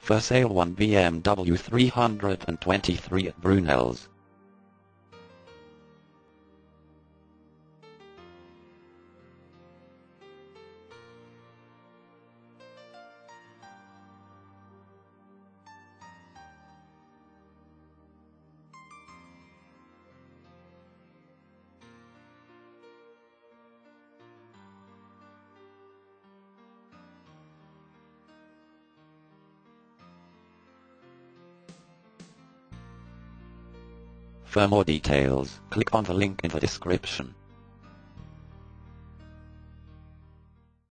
For sale one BMW 323 at Brunelles. For more details, click on the link in the description.